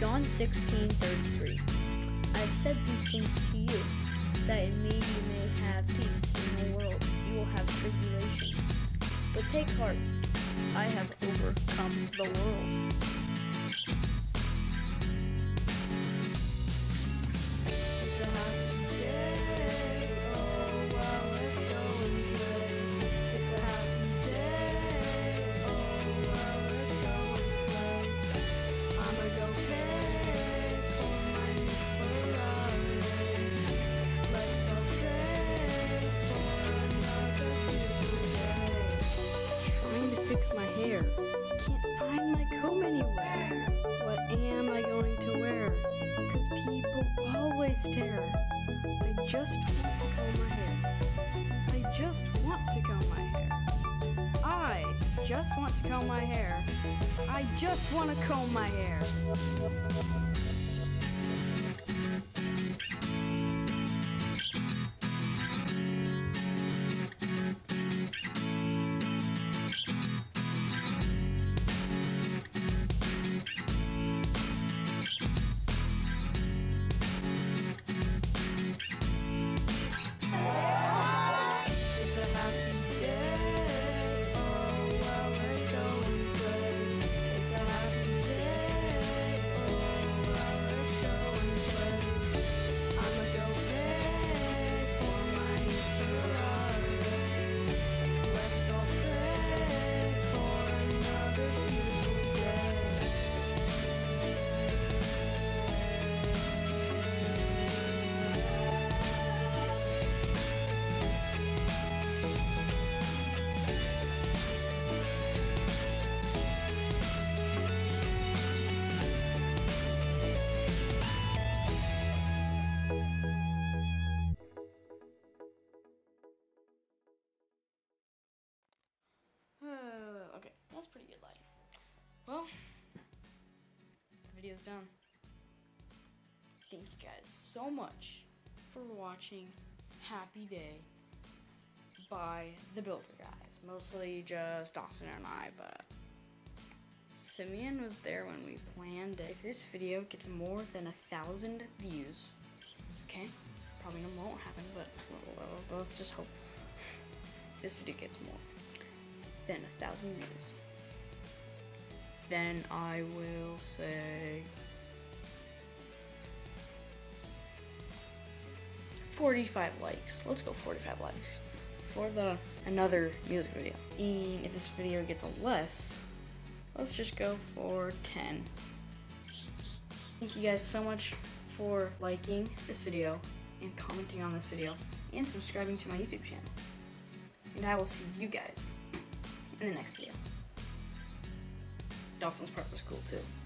John 16:33. I have said these things to you, that in me you may have peace. In the world you will have tribulation. But take heart, I have overcome the world. It's a happy day, oh well, let's go and play. It's a happy day, oh well, let's go and play. I'ma go pay for my new Ferrari. Let's all pray for another beautiful day. Trying to fix my hair. Can't find my comb anywhere. What am I going to wear? 'Cause people always stare. I just want to comb my hair. I just want to comb my hair. I just want to comb my hair. I just want to comb my hair. It's a happy day, oh well, let's go and play. It's a happy day, oh well, let's go and play. I'ma go pay for my new Ferrari. Let's all pray for another beautiful day. Okay, that's pretty good lighting. Well, the video's done. Thank you guys so much for watching Happy Day by the Builder guys. Mostly just Dawson and I, but Simeon was there when we planned it. If this video gets more than 1,000 views, okay, probably no won't happen, but let's just hope this video gets more than 1,000 views, then I will say 45 likes. Let's go 45 likes for another music video. And if this video gets less, let's just go for 10. Thank you guys so much for liking this video and commenting on this video and subscribing to my YouTube channel. And I will see you guys in the next video. Dawson's part was cool too.